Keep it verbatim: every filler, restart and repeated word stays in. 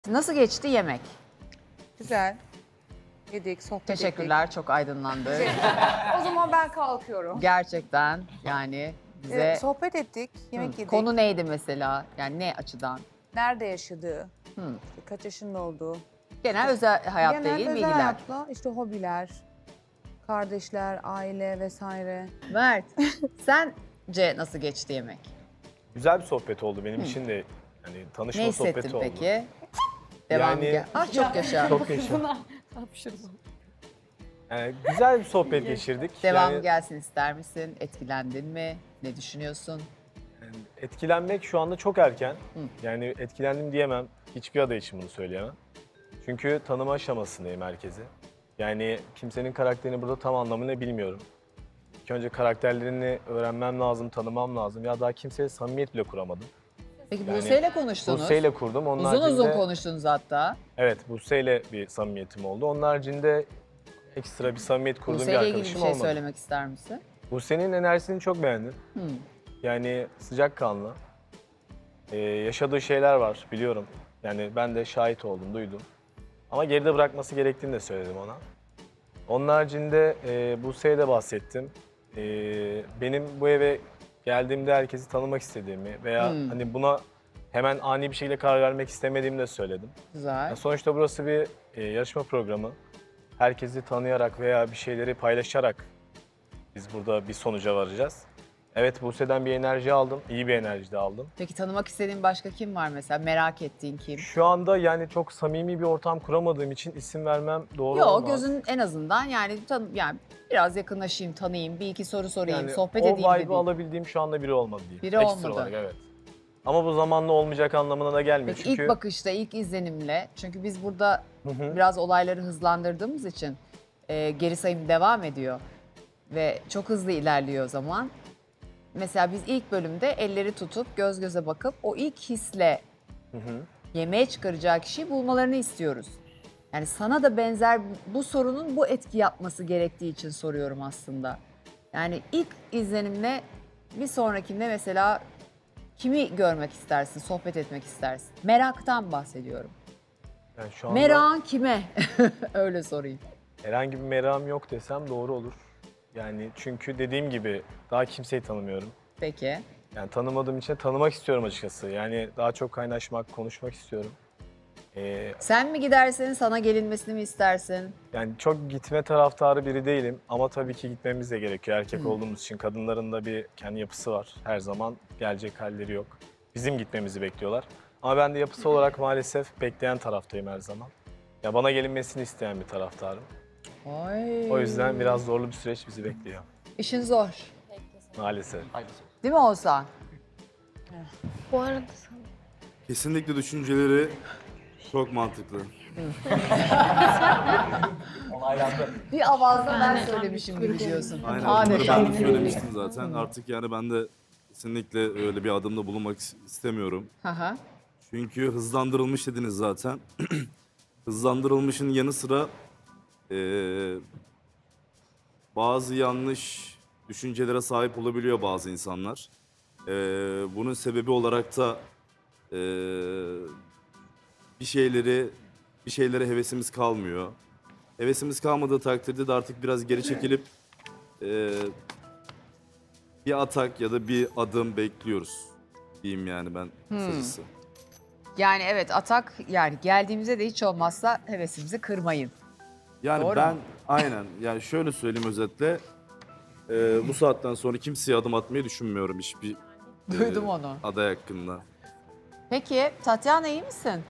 Nasıl geçti yemek? Güzel. Yedik, sohbet Teşekkürler, çok aydınlandı. ettik. O zaman ben kalkıyorum. Gerçekten yani bize Ee, sohbet ettik, yemek Hı, yedik. konu neydi mesela? Yani ne açıdan? Nerede yaşadığı, Hı. işte kaç yaşında olduğu. Genel özel hayatla Genel ilgili özel bilgiler. hayatla, işte hobiler, kardeşler, aile vesaire. Mert, sence nasıl geçti yemek? Güzel bir sohbet oldu benim Hı. için de. Hani tanışma Ne sohbeti hissettin oldu. peki? Devam Yani- gel. Ah çok yaşa. Çok yaşa. Yani güzel bir sohbet geçirdik. Devam yani, gelsin ister misin? Etkilendin mi? Ne düşünüyorsun? yani etkilenmek şu anda çok erken. Hı. Yani etkilendim diyemem. Hiçbir aday için bunu söyleyemem. Çünkü tanıma aşamasındayım herkese. Yani kimsenin karakterini burada tam anlamıyla bilmiyorum. İlk önce karakterlerini öğrenmem lazım, tanımam lazım. Ya daha kimseye samimiyet bile kuramadım. Peki Yani Buse'yle konuştunuz. Buse'yle kurdum. Onun Uzun uzun haricinde- konuştunuz hatta. Evet, Buse'yle bir samimiyetim oldu. Onun haricinde ekstra bir samimiyet kurduğum bir Buse'yle ilgili bir arkadaşım şey olmadı. söylemek ister misin? Buse'nin enerjisini çok beğendim. Hı. Yani sıcakkanlı. Ee, yaşadığı şeyler var biliyorum. Yani ben de şahit oldum, duydum. Ama geride bırakması gerektiğini de söyledim ona. Onun haricinde e, Buse'ye de bahsettim. E, benim bu eve geldiğimde herkesi tanımak istediğimi veya Hmm. hani buna hemen ani bir şekilde karar vermek istemediğimi de söyledim. Güzel. Yani sonuçta burası bir e, yarışma programı. Herkesi tanıyarak veya bir şeyleri paylaşarak biz burada bir sonuca varacağız. Evet, Buse'den bir enerji aldım, iyi bir enerji de aldım. Peki tanımak istediğin başka kim var mesela? Merak ettiğin kim? Şu anda yani çok samimi bir ortam kuramadığım için isim vermem doğru Yok olmaz. gözün en azından yani tan yani biraz yakınlaşayım, tanıyayım, bir iki soru sorayım, Yani sohbet o edeyim vibe'ı dediğin. alabildiğim şu anda biri olmadı diyeyim. Biri Ekstra olmadı. olarak evet. Ama bu zamanla olmayacak anlamına da gelmiyor. Peki Çünkü ilk bakışta, ilk izlenimle, çünkü biz burada Hı hı. biraz olayları hızlandırdığımız için e, geri sayım devam ediyor ve çok hızlı ilerliyor o zaman. Mesela biz ilk bölümde elleri tutup göz göze bakıp o ilk hisle Hı hı. yemeğe çıkaracağı kişiyi bulmalarını istiyoruz. Yani sana da benzer bu sorunun bu etki yapması gerektiği için soruyorum aslında. Yani ilk izlenimle bir sonrakinde mesela kimi görmek istersin, sohbet etmek istersin? Meraktan bahsediyorum. Yani şu anda Merakın kime? Öyle sorayım. herhangi bir merakım yok desem doğru olur. Yani çünkü dediğim gibi daha kimseyi tanımıyorum. Peki. Yani tanımadığım için tanımak istiyorum açıkçası. Yani daha çok kaynaşmak, konuşmak istiyorum. Ee, Sen mi gidersin, sana gelinmesini mi istersin? yani çok gitme taraftarı biri değilim ama tabii ki gitmemiz de gerekiyor. Erkek olduğumuz için kadınların da bir kendi yapısı var. Her zaman gelecek halleri yok. Bizim gitmemizi bekliyorlar. Ama ben de yapısı olarak maalesef bekleyen taraftayım her zaman. Ya bana gelinmesini isteyen bir taraftarım. Ay. O yüzden biraz zorlu bir süreç bizi bekliyor. İşin zor. Maalesef. Değil mi Oğuzhan? Bu arada Kesinlikle düşünceleri çok mantıklı. Bir avazda ben söylemişim gibi diyorsun. Aynen. Bunları Adeta. ben de söylemiştim zaten. Artık yani ben de kesinlikle öyle bir adımda bulunmak is- istemiyorum. Hı hı. Çünkü hızlandırılmış dediniz zaten. Hızlandırılmışın yanı sıra eee, bazı yanlış düşüncelere sahip olabiliyor bazı insanlar. Eee, bunun sebebi olarak da eee, bir şeyleri bir şeylere hevesimiz kalmıyor. Hevesimiz kalmadığı takdirde de artık biraz geri çekilip eee, bir atak ya da bir adım bekliyoruz diyeyim yani ben kısacası. Yani evet atak yani geldiğimizde de hiç olmazsa hevesimizi kırmayın. Yani Doğru ben mu? aynen yani şöyle söyleyeyim özetle eee, bu saatten sonra kimseye adım atmayı düşünmüyorum hiçbir eee, Duydum onu. aday hakkında. Peki Tatyana iyi misin?